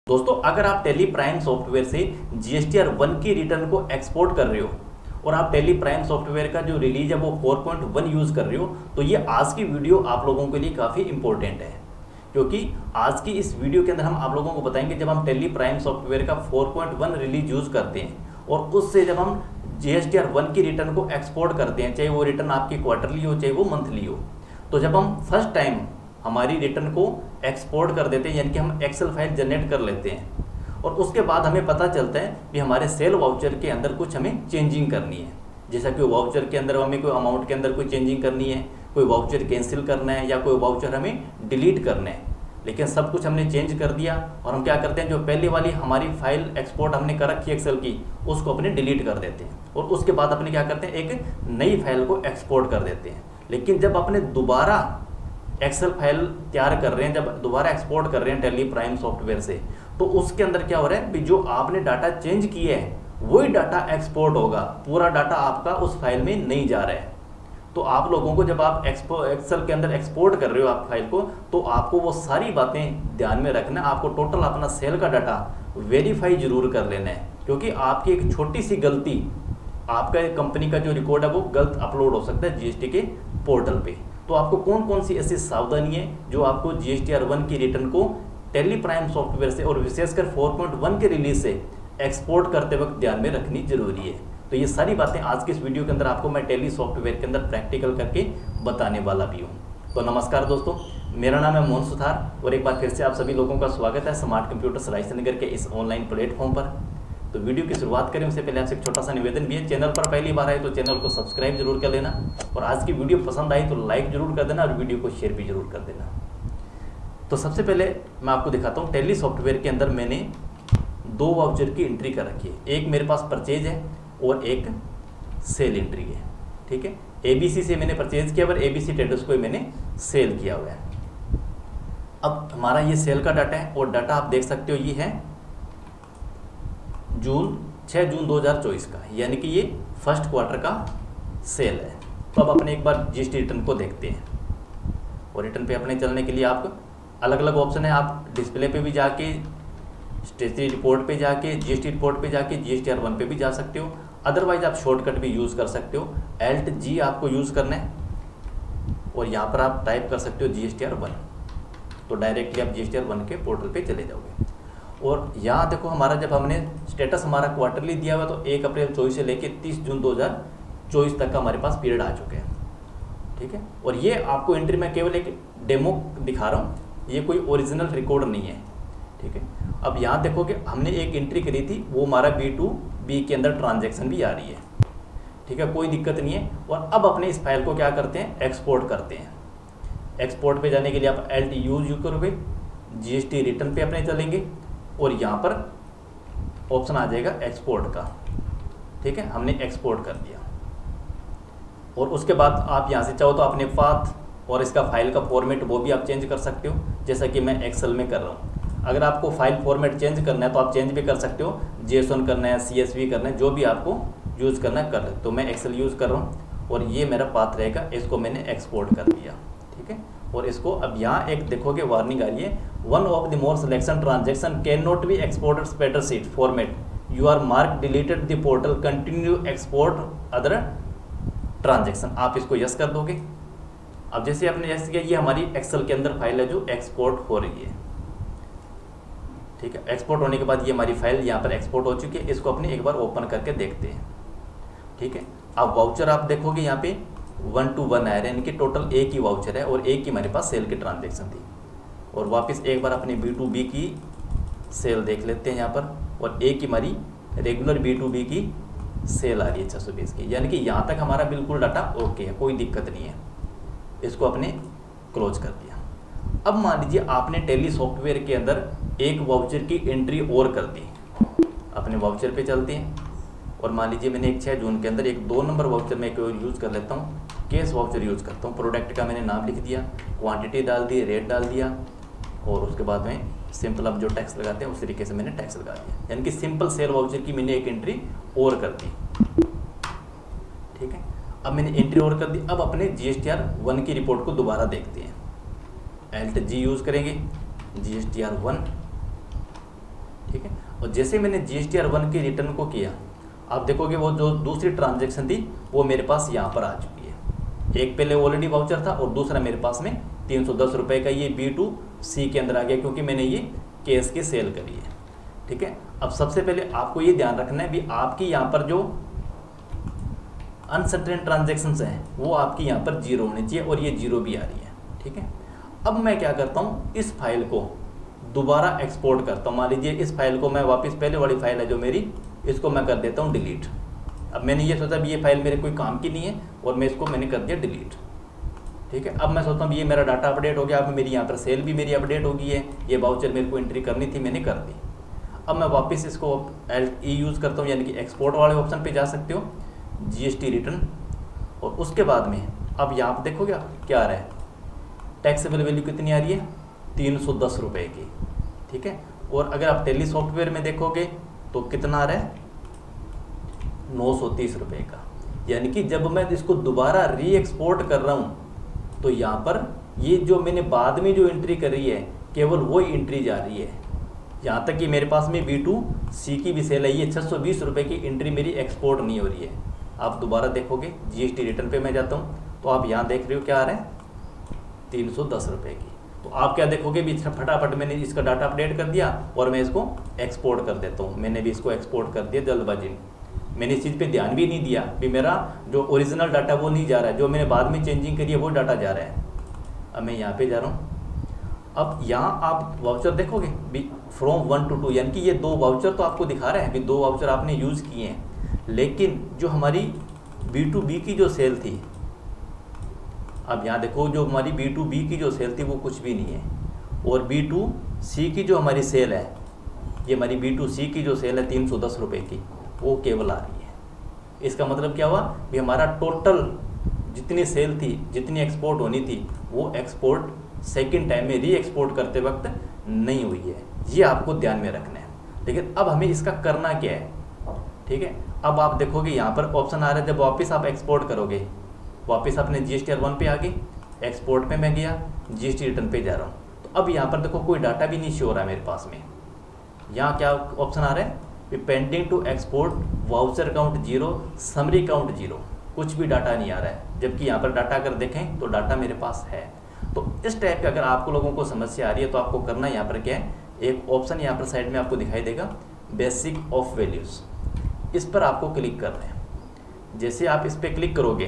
दोस्तों, अगर आप टैली प्राइम सॉफ्टवेयर से जीएसटीआर 1 की रिटर्न को एक्सपोर्ट कर रहे हो और आप टैली प्राइम सॉफ्टवेयर का जो रिलीज है वो 4.1 यूज़ कर रहे हो, तो ये आज की वीडियो आप लोगों के लिए काफ़ी इंपॉर्टेंट है। क्योंकि आज की इस वीडियो के अंदर हम आप लोगों को बताएंगे जब हम टैली प्राइम सॉफ्टवेयर का 4.1 रिलीज यूज़ करते हैं और उससे जब हम जीएसटीआर 1 की रिटर्न को एक्सपोर्ट करते हैं, चाहे वो रिटर्न आपकी क्वार्टरली हो चाहे वो मंथली हो, तो जब हम फर्स्ट टाइम हमारी रिटर्न को एक्सपोर्ट कर देते हैं, यानी कि हम एक्सेल फाइल जनरेट कर लेते हैं और उसके बाद हमें पता चलता है कि हमारे सेल वाउचर के अंदर कुछ हमें चेंजिंग करनी है। जैसा कि वाउचर के अंदर हमें कोई अमाउंट के अंदर कोई चेंजिंग करनी है, कोई वाउचर कैंसिल करना है या कोई वाउचर हमें डिलीट करना है। लेकिन सब कुछ हमने चेंज कर दिया और हम क्या करते हैं, जो पहले वाली हमारी फाइल एक्सपोर्ट हमने कर रखी है एक्सेल की, उसको अपने डिलीट कर देते हैं और उसके बाद अपने क्या करते हैं, एक नई फाइल को एक्सपोर्ट कर देते हैं। लेकिन जब अपने दोबारा एक्सेल फाइल तैयार कर रहे हैं, जब दोबारा एक्सपोर्ट कर रहे हैं टैली प्राइम सॉफ्टवेयर से, तो उसके अंदर क्या हो रहा है कि जो आपने डाटा चेंज किया है वही डाटा एक्सपोर्ट होगा, पूरा डाटा आपका उस फाइल में नहीं जा रहा है। तो आप लोगों को जब आप एक्सेल के अंदर एक्सपोर्ट कर रहे हो आप फाइल को, तो आपको वो सारी बातें ध्यान में रखना है। आपको टोटल अपना सेल का डाटा वेरीफाई जरूर कर लेना है, क्योंकि आपकी एक छोटी सी गलती आपका कंपनी का जो रिकॉर्ड है वो गलत अपलोड हो सकता है जीएसटी के पोर्टल पे। तो आपको कौन कौन सी ऐसी सावधानी है जो आपको जीएसटीआर 1 की रिटर्न को टैली प्राइम सॉफ्टवेयर से और विशेषकर 4.1 के रिलीज से एक्सपोर्ट करते वक्त ध्यान में रखनी जरूरी है। तो ये सारी बातें आज के इस वीडियो के अंदर आपको मैं टैली सॉफ्टवेयर के अंदर प्रैक्टिकल करके बताने वाला भी हूँ। तो नमस्कार दोस्तों, मेरा नाम है मोहन सुथार और एक बार फिर से आप सभी लोगों का स्वागत है स्मार्ट कंप्यूटर्स राजनगर के इस ऑनलाइन प्लेटफॉर्म पर। तो वीडियो की शुरुआत करें उससे पहले आपसे एक छोटा सा निवेदन भी है, चैनल पर पहली बार आए तो चैनल को सब्सक्राइब जरूर कर लेना और आज की वीडियो पसंद आई तो लाइक जरूर कर देना और वीडियो को शेयर भी जरूर कर देना। तो सबसे पहले मैं आपको दिखाता हूँ, टैली सॉफ्टवेयर के अंदर मैंने दो वाउचर की एंट्री कर रखी है। एक मेरे पास परचेज है और एक सेल एंट्री है। ठीक है, एबीसी से मैंने परचेज किया और एबीसी ट्रेडर्स को मैंने सेल किया हुआ है। अब हमारा ये सेल का डाटा है और डाटा आप देख सकते हो, ये है 6 जून 2024 का, यानी कि ये फर्स्ट क्वार्टर का सेल है। तो अब अपने एक बार जीएसटी रिटर्न को देखते हैं और रिटर्न पे अपने चलने के लिए आप अलग अलग ऑप्शन है। आप डिस्प्ले पे भी जाके, स्टेटरी रिपोर्ट पे जाके, जीएसटी रिपोर्ट पे जाके जीएसटीआर 1 पे भी जा सकते हो। अदरवाइज आप शॉर्टकट भी यूज़ कर सकते हो, Alt G आपको यूज़ करना है और यहाँ पर आप टाइप कर सकते हो जीएसटीआर 1, तो डायरेक्टली आप जीएसटीआर 1 के पोर्टल पे चले जाओगे। और यहाँ देखो, हमारा जब हमने स्टेटस हमारा क्वार्टरली दिया हुआ तो 1 अप्रैल 24 से लेके 30 जून 2024 तक का हमारे पास पीरियड आ चुके हैं। ठीक है, और ये आपको एंट्री में केवल एक डेमो दिखा रहा हूँ, ये कोई ओरिजिनल रिकॉर्ड नहीं है। ठीक है, अब यहाँ देखो कि हमने एक एंट्री करी थी, वो हमारा B2B के अंदर ट्रांजैक्शन भी आ रही है। ठीक है, कोई दिक्कत नहीं है। और अब अपने इस फाइल को क्या करते हैं, एक्सपोर्ट करते हैं। एक्सपोर्ट पे जाने के लिए आप Alt U यूज करोगे, जीएसटी रिटर्न पे अपने चलेंगे और यहाँ पर ऑप्शन आ जाएगा एक्सपोर्ट का। ठीक है, हमने एक्सपोर्ट कर दिया और उसके बाद आप यहाँ से चाहो तो अपने पाथ और इसका फाइल का फॉर्मेट वो भी आप चेंज कर सकते हो, जैसा कि मैं एक्सेल में कर रहा हूँ। अगर आपको फाइल फॉर्मेट चेंज करना है तो आप चेंज भी कर सकते हो, JSON करना है, CSV करना है, जो भी आपको यूज़ करना है कर सकते। तो मैं एक्सेल यूज़ कर रहा हूँ और ये मेरा पाथ रहेगा, इसको मैंने एक्सपोर्ट कर दिया। ठीक है, और इसको अब यहाँ एक देखोगे वार्निंग आ रही है, one of the more selection transaction can not be exported spreadsheet format, you are mark deleted the portal, continue export other transaction. आप इसको यस कर दोगे। अब जैसे आपने यस किया, ये हमारी एक्सेल के अंदर फाइल है जो एक्सपोर्ट हो रही है। ठीक है, एक्सपोर्ट होने के बाद ये हमारी फाइल यहाँ पर एक्सपोर्ट हो चुकी है। इसको अपने एक बार ओपन करके देखते हैं। ठीक है, अब वाउचर आप देखोगे यहाँ पे 1 to 1 आ रहा है, यानी कि टोटल एक ही वाउचर है और एक ही हमारे पास सेल की ट्रांजैक्शन थी। और वापस एक बार अपनी B2B की सेल देख लेते हैं यहाँ पर, और एक ही हमारी रेगुलर B2B की सेल आ रही है 620 की, यानी कि यहाँ तक हमारा बिल्कुल डाटा ओके है, कोई दिक्कत नहीं है। इसको अपने क्लोज कर दिया। अब मान लीजिए आपने टैली सॉफ्टवेयर के अंदर एक वाउचर की एंट्री और कर दी। अपने वाउचर पे चलते हैं और मान लीजिए मैंने एक 6 जून के अंदर एक 2 नंबर वाउचर में यूज़ कर लेता हूँ, कैश वाउचर यूज़ करता हूँ। प्रोडक्ट का मैंने नाम लिख दिया, क्वांटिटी डाल दी, रेट डाल दिया और उसके बाद में सिंपल अब जो टैक्स लगाते हैं उस तरीके से मैंने टैक्स लगा दिया, यानी कि सिंपल सेल वाउचर की मैंने एक एंट्री और कर दी। ठीक है, अब मैंने एंट्री और कर दी। अब अपने जीएसटीआर 1 की रिपोर्ट को दोबारा देखते हैं। Alt G यूज़ करेंगे, जीएसटीआर 1 और जैसे मैंने GST R1 की रिटर्न को किया, आप देखोगे वो जो दूसरी ट्रांजैक्शन थी वो मेरे पास यहाँ पर आ चुकी है। एक पहले ऑलरेडी वाउचर था और दूसरा मेरे पास में 310 रुपये का ये B2C के अंदर आ गया, क्योंकि मैंने ये केस की सेल करी है। ठीक है, अब सबसे पहले आपको ये ध्यान रखना है भी आपकी यहाँ पर जो अनसर्टेन ट्रांजेक्शन्स हैं वो आपकी यहाँ पर 0 होनी चाहिए, और ये 0 भी आ रही है। ठीक है, अब मैं क्या करता हूँ, इस फाइल को दोबारा एक्सपोर्ट करता हूँ। मान लीजिए इस फाइल को मैं वापस, पहले वाली फाइल है जो मेरी, इसको मैं कर देता हूँ डिलीट। अब मैंने ये सोचा भी ये फाइल मेरे कोई काम की नहीं है और मैं इसको मैंने कर दिया डिलीट। ठीक है, अब मैं सोचता हूँ ये मेरा डाटा अपडेट हो गया, अब मेरी यहाँ पर सेल भी मेरी अपडेट हो गई है, ये वाउचर मेरे को एंट्री करनी थी मैंने कर दी। अब मैं वापस इसको Alt E यूज़ करता हूँ, यानी कि एक्सपोर्ट वाले ऑप्शन पे जा सकते हो, GST रिटर्न, और उसके बाद में अब यहाँ पर देखोगे क्या आ रहा है, टैक्सेबल वैल्यू कितनी आ रही है, 310 रुपये की। ठीक है, और अगर आप टेली सॉफ्टवेयर में देखोगे तो कितना आ रहा है, 930 रुपये का। यानी कि जब मैं इसको दोबारा री एक्सपोर्ट कर रहा हूँ तो यहाँ पर ये जो मैंने बाद में जो एंट्री करी है केवल वही एंट्री जा रही है। यहाँ तक कि मेरे पास में B2C की भी सेल है, ये 620 रुपये की एंट्री मेरी एक्सपोर्ट नहीं हो रही है। आप दोबारा देखोगे GST रिटर्न पे मैं जाता हूँ तो आप यहाँ देख रहे हो क्या आ रहा है, 310 रुपये की। तो आप क्या देखोगे भी फटाफट मैंने इसका डाटा अपडेट कर दिया और मैं इसको एक्सपोर्ट कर देता हूँ। मैंने भी इसको एक्सपोर्ट कर दिया जल्दबाजी में, मैंने इस चीज़ पे ध्यान भी नहीं दिया भी मेरा जो ओरिजिनल डाटा वो नहीं जा रहा है, जो मैंने बाद में चेंजिंग करी है वो डाटा जा रहा है। अब मैं यहाँ पे जा रहा हूँ, अब यहाँ आप वाउचर देखोगे भी फ्रॉम 1 to 2, यानी कि ये 2 वाउचर तो आपको दिखा रहा है भी 2 वाउचर आपने यूज़ किए हैं, लेकिन जो हमारी B2B की जो सेल थी, अब यहाँ देखो जो हमारी B2B की जो सेल थी वो कुछ भी नहीं है, और B2C की जो हमारी सेल है, ये हमारी B2C की जो सेल है 310 रुपये की, वो केवल आ रही है। इसका मतलब क्या हुआ भी हमारा टोटल जितनी सेल थी, जितनी एक्सपोर्ट होनी थी, वो एक्सपोर्ट सेकंड टाइम में री एक्सपोर्ट करते वक्त नहीं हुई है। ये आपको ध्यान में रखना है। लेकिन अब हमें इसका करना क्या है, ठीक है, अब आप देखोगे यहाँ पर ऑप्शन आ रहा है, जब वापस आप एक्सपोर्ट करोगे, वापस अपने GST R1 पे आ गए, एक्सपोर्ट पे मैं गया, GST रिटर्न पे जा रहा हूँ, तो अब यहाँ पर देखो कोई डाटा भी नहीं शो हो रहा है मेरे पास में। यहाँ क्या ऑप्शन आ रहा है, pending to export, voucher count 0, summary count 0, कुछ भी डाटा नहीं आ रहा है। जबकि यहाँ पर डाटा अगर देखें तो डाटा मेरे पास है। तो इस टाइप के अगर आपको लोगों को समस्या आ रही है तो आपको करना यहाँ पर क्या है, एक ऑप्शन यहाँ पर साइड में आपको दिखाई देगा, बेसिक ऑफ वैल्यूज़, इस पर आपको क्लिक करना है। जैसे आप इस पर क्लिक करोगे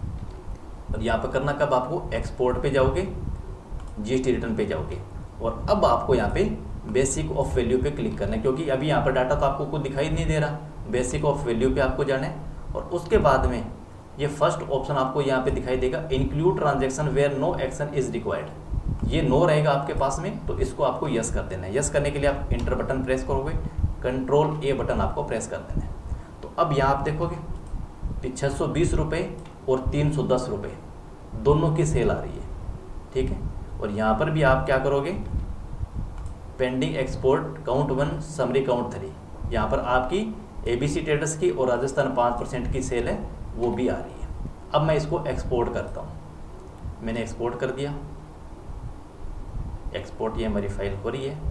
और यहाँ पर करना कब, आपको एक्सपोर्ट पे जाओगे, GST रिटर्न पे जाओगे, और अब आपको यहाँ पे बेसिक ऑफ वैल्यू पे क्लिक करना है, क्योंकि अभी यहाँ पर डाटा तो आपको कुछ दिखाई नहीं दे रहा। बेसिक ऑफ वैल्यू पे आपको जाना है, और उसके बाद में ये फर्स्ट ऑप्शन आपको यहाँ पे दिखाई देगा, include transaction where no action is required. ये नो रहेगा आपके पास में, तो इसको आपको यस कर देना है। यस करने के लिए आप इंटर बटन प्रेस करोगे, कंट्रोल A बटन आपको प्रेस कर देना है। तो अब यहाँ आप देखोगे कि 620 रुपये और 310 रुपये दोनों की सेल आ रही है, ठीक है। और यहाँ पर भी आप क्या करोगे, pending export count 1, summary count 3, यहाँ पर आपकी ABC ट्रेडर्स की और राजस्थान 5% की सेल है, वो भी आ रही है। अब मैं इसको एक्सपोर्ट करता हूँ, मैंने एक्सपोर्ट कर दिया, एक्सपोर्ट ये हमारी फाइल हो रही है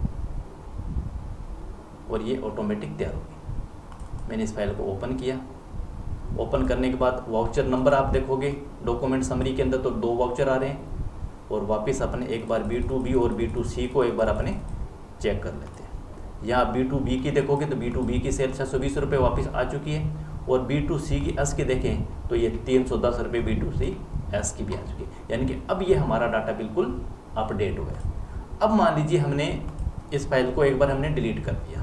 और ये ऑटोमेटिक तैयार होगी। मैंने इस फाइल को ओपन किया, ओपन करने के बाद वाउचर नंबर आप देखोगे डॉक्यूमेंट समरी के अंदर तो 2 वाउचर आ रहे हैं, और वापस अपने एक बार B2B और B2C को एक बार अपने चेक कर लेते हैं। यहाँ B2B की देखोगे तो B2B की सेल 620 रुपये वापस आ चुकी है, और B2C की एस की देखें तो ये 310 रुपये B2C एस की भी आ चुकी है। यानी कि अब ये हमारा डाटा बिल्कुल अपडेट हो गया। अब मान लीजिए हमने इस फाइल को एक बार हमने डिलीट कर दिया,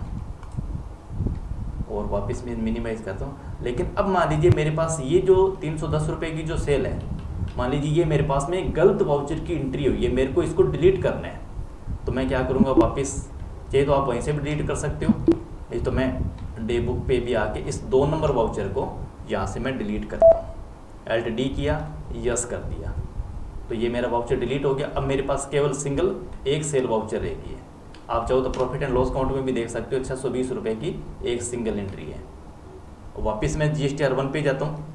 और वापस मैं मिनिमाइज करता हूँ, लेकिन अब मान लीजिए मेरे पास ये जो 310 रुपये की जो सेल है, मान लीजिए ये मेरे पास में गलत वाउचर की एंट्री हुई है, मेरे को इसको डिलीट करना है, तो मैं क्या करूँगा, वापस चाहिए तो आप वहीं से भी डिलीट कर सकते हो, नहीं तो मैं डे बुक पे भी आके इस 2 नंबर वाउचर को यहाँ से मैं डिलीट करता हूँ। Alt D किया, यस कर दिया, तो ये मेरा वाउचर डिलीट हो गया। अब मेरे पास केवल सिंगल एक सेल वाउचर रहेगी है। आप चाहो तो प्रॉफिट एंड लॉस काउंट में भी देख सकते हो, 620 रुपये की एक सिंगल एंट्री है। वापस मैं GST R1 पे जाता हूँ,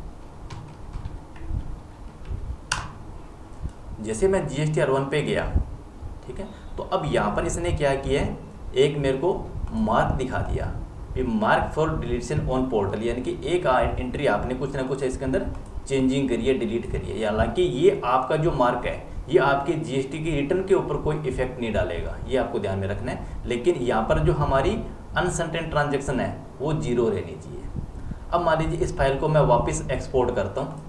जैसे मैं GST R1 पे गया, ठीक है, तो अब यहाँ पर इसने क्या किया है, एक मेरे को मार्क दिखा दिया, ये mark for deletion on portal, यानी कि एक एंट्री आपने कुछ ना कुछ इसके अंदर चेंजिंग करी है, डिलीट करी है। हालांकि ये आपका जो मार्क है ये आपके जीएसटी की रिटर्न के ऊपर कोई इफेक्ट नहीं डालेगा, ये आपको ध्यान में रखना है। लेकिन यहाँ पर जो हमारी अनसर्टेन ट्रांजैक्शन है वो 0 रहनी चाहिए। अब मान लीजिए इस फाइल को मैं वापस एक्सपोर्ट करता हूँ,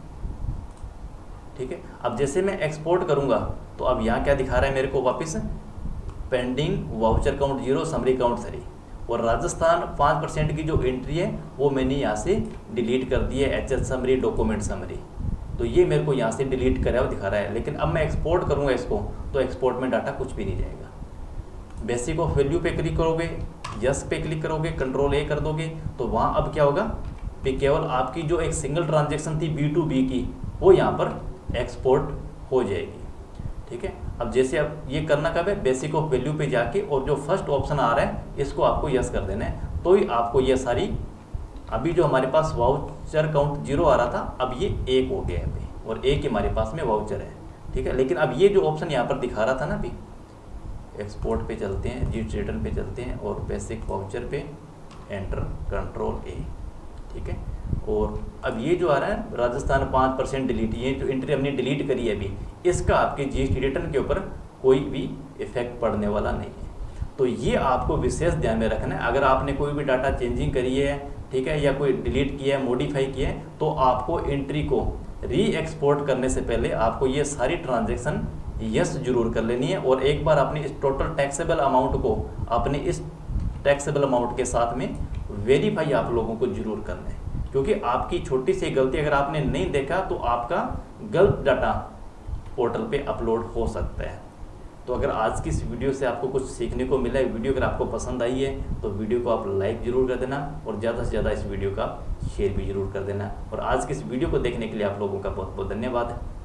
ठीक है। अब जैसे मैं एक्सपोर्ट करूँगा तो अब यहाँ क्या दिखा रहा है मेरे को, वापस pending voucher count 0, summary count 3, और राजस्थान 5% की जो एंट्री है वो मैंने यहाँ से डिलीट कर दी है, एचएच समरी, डॉक्यूमेंट समरी, तो ये मेरे को यहाँ से डिलीट करा हुआ दिखा रहा है। लेकिन अब मैं एक्सपोर्ट करूँगा इसको तो एक्सपोर्ट में डाटा कुछ भी नहीं जाएगा। बेसिक ऑफ वैल्यू पे क्लिक करोगे, यस पे क्लिक करोगे, कंट्रोल ए कर दोगे तो वहाँ अब क्या होगा कि केवल आपकी जो एक सिंगल ट्रांजेक्शन थी B2B की वो यहाँ पर एक्सपोर्ट हो जाएगी, ठीक है। अब जैसे अब ये करना कब है, बेसिक ऑफ वैल्यू पे जाके और जो फर्स्ट ऑप्शन आ रहा है इसको आपको यस कर देना है, तो ही आपको ये सारी, अभी जो हमारे पास वाउचर काउंट 0 आ रहा था अब ये 1 हो गया है अभी, और 1 हमारे पास में वाउचर है, ठीक है। लेकिन अब ये जो ऑप्शन यहाँ पर दिखा रहा था ना, अभी एक्सपोर्ट पे चलते हैं, जीएसटी रिटर्न पे चलते हैं और बेसिक वाउचर पे एंटर, कंट्रोल ए, ठीक है। और अब ये जो आ रहा है राजस्थान 5% डिलीट, ये जो एंट्री हमने डिलीट करी है अभी, इसका आपके जीएसटी रिटर्न के ऊपर कोई भी इफेक्ट पड़ने वाला नहीं है। तो ये आपको विशेष ध्यान में रखना है। अगर आपने कोई भी डाटा चेंजिंग करी है, ठीक है, या कोई डिलीट किया है, मॉडिफाई किया है, तो आपको एंट्री को री एक्सपोर्ट करने से पहले आपको ये सारी ट्रांजैक्शन यस जरूर कर लेनी है। और एक बार आपने इस टोटल टैक्सेबल अमाउंट को अपने इस टैक्सेबल अमाउंट के साथ में वेरीफाई आप लोगों को जरूर करना है, क्योंकि आपकी छोटी सी गलती अगर आपने नहीं देखा तो आपका गलत डाटा पोर्टल पे अपलोड हो सकता है। तो अगर आज की इस वीडियो से आपको कुछ सीखने को मिला है, वीडियो अगर आपको पसंद आई है तो वीडियो को आप लाइक जरूर कर देना और ज़्यादा से ज़्यादा इस वीडियो का शेयर भी जरूर कर देना। और आज की इस वीडियो को देखने के लिए आप लोगों का बहुत बहुत धन्यवाद है।